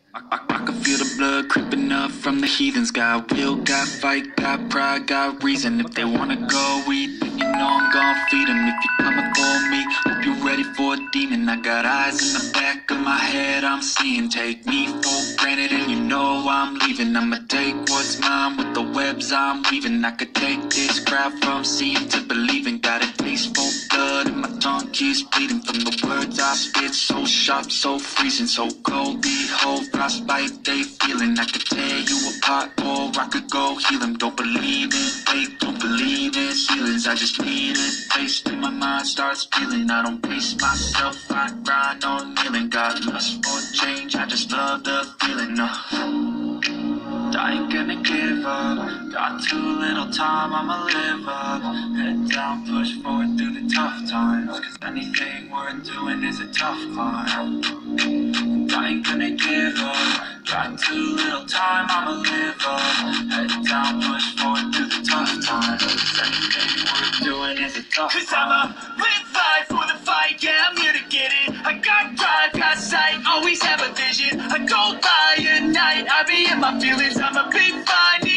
I can feel the blood creeping up from the heathens. Got will, got fight, got pride, got reason. If they wanna go eat, then you know I'm gon' feed them. If you're coming for me, hope you're ready for a demon. I got eyes in the back of my head, I'm seeing. Take me for granted and you know I'm leaving. I'ma take what's mine with the webs I'm weaving. I could take this crowd from seeing to believing. Got a taste for blood and my tongue keeps bleeding from the words I spit. So sharp, so freezing, so cold. Behold, frostbite they feeling. I could tear you apart or I could go heal them. Don't believe in fate, don't believe in ceilings. I just need a taste and my mind starts feeling. I don't pace myself, I grind on kneeling. Got lust for change, I just love the feeling. I ain't gonna give up. Got too little time, I'ma live up. Head down, push forward through the tough times. Cause anything worth doing is a tough climb. I ain't gonna give up. Got too little time, I'ma live up. Head down, push forward through the tough times. Cause anything worth doing is a tough climb. Cause I'ma live life for the fight, yeah, I'm here to get it. I got drive, got sight, always have a vision. I go by at night, I be in my feelings, I'ma be fine.